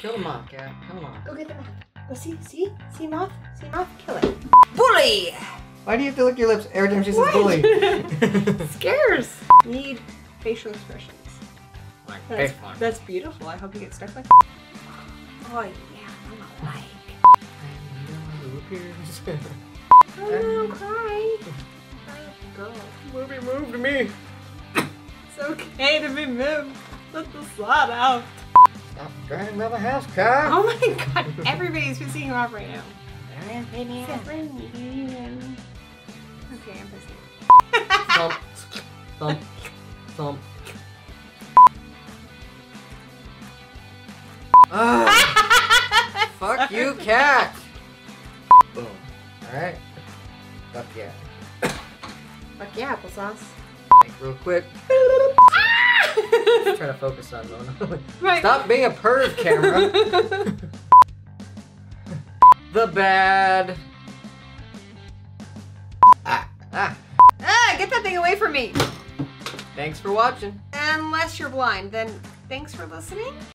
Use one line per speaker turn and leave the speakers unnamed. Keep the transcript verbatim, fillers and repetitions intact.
Kill the moth, cat. Come on.
Go get the moth. Go see, see, see moth, see moth, kill it.
Bully! Why do you have to lick your lips every time she says
What?
bully?
Scares. Need facial expressions.
Like
That's,
face one.
that's beautiful. I hope you get stuck like. Oh yeah, I'm like. Oh no, cry. Go.
Movie moved me.
It's okay to be moved. Let the slot out.
Stop dragging by the house, cat.
Oh my god, everybody's pissing you off right now.
Yeah, baby.
Except for me. Okay, I'm pissing.
Thump, thump, thump. Ah, fuck you, cat. Boom. All right. Fuck yeah.
Fuck yeah, applesauce.
Think real quick. Trying to focus on Mona.
Right.
Stop being a perv, camera. The bad. Ah, ah.
Ah, get that thing away from me.
Thanks for watching.
Unless you're blind, then thanks for listening.